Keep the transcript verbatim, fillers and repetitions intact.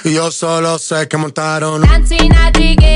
Y yo solo sé que montaron. Dancing a jiggy.